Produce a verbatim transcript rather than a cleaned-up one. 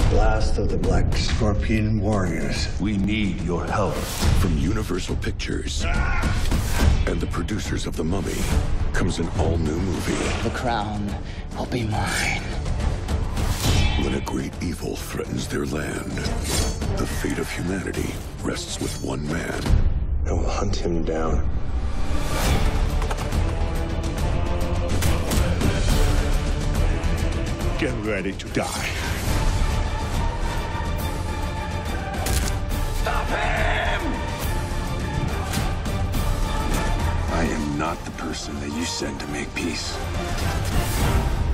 Last of the Black Scorpion warriors. We need your help. From Universal Pictures and the producers of The Mummy comes an all-new movie. The crown will be mine. When a great evil threatens their land, the fate of humanity rests with one man. I will hunt him down. Get ready to die. Stop him! I am not the person that you sent to make peace.